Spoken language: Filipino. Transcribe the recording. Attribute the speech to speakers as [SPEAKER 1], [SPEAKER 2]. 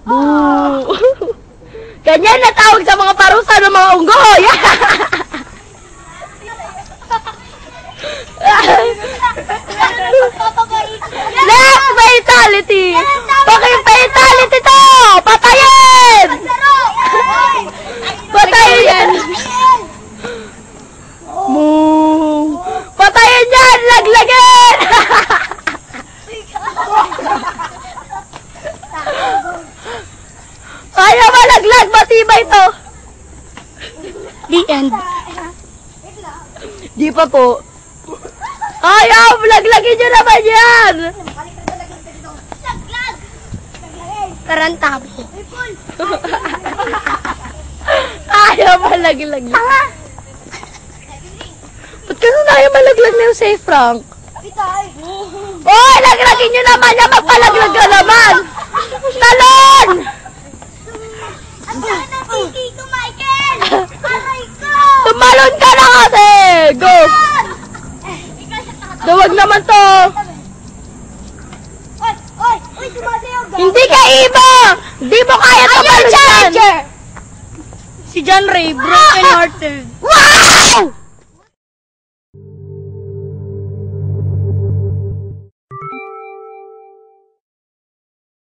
[SPEAKER 1] Boo! Ganyan na tawag sa mga parusa ng mga unggoy! Next fatality! Bakit fatality to? Patayin! Patayin yan! Moo! Patayin yan! Laglagin! Ayaw malaglag! Matibay to! The end. Di pa po. Ayaw! Laglagin nyo naman yan! Tarantabo. Ayaw malaglag. Ba't ka na ayaw malaglag na yung safe, Frank? Oy! Laglagin nyo naman yan! Magpalaglag ka naman! Talon!
[SPEAKER 2] Ang dami ng tiki ko, Michael! Aray ko!
[SPEAKER 1] Tumalon ka na kasi! Go! Duwag naman to!
[SPEAKER 2] Oy, sumasayaw ka!
[SPEAKER 1] Hindi ka iba! Hindi mo kaya tumalon yan! Si John Ray, broken hearted.